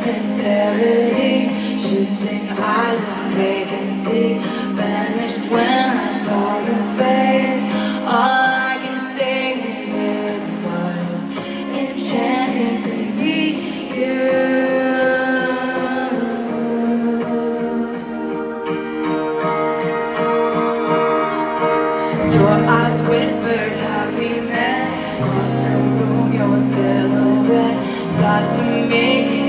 sincerity, shifting eyes and vacancy, vanished when I saw your face. All I can say is it was enchanting to meet you. Your eyes whispered, have we met? Across the room, your silhouette starts to make it